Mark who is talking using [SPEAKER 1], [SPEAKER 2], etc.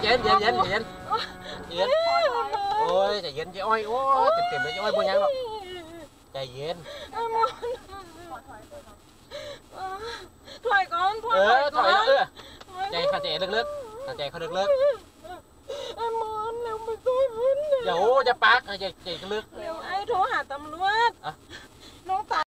[SPEAKER 1] ย็นโอ้ยใจเย็นใจอ้อยโอ้ยเต็มเลยใจอ้อยบ่ยังหรอกใจเย็น
[SPEAKER 2] ถอยก่อน
[SPEAKER 1] ถอยแล้วใจเขาใจลึกๆใจเขาลึก
[SPEAKER 2] ไอ้มอนเร็วไปช่วยพื้น
[SPEAKER 1] ๆอย่าโอ้จะปักใจลึก
[SPEAKER 2] เร็วไอ้โทรหาตำรวจน้องตาย